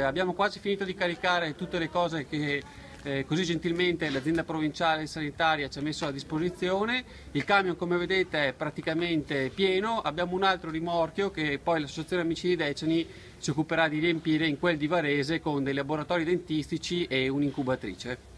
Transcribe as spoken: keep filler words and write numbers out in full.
abbiamo quasi finito di caricare tutte le cose che eh, così gentilmente l'azienda provinciale sanitaria ci ha messo a disposizione. Il camion, come vedete, è praticamente pieno. Abbiamo un altro rimorchio che poi l'associazione Amici di Deceni si occuperà di riempire in quel di Varese con dei laboratori dentistici e un'incubatrice.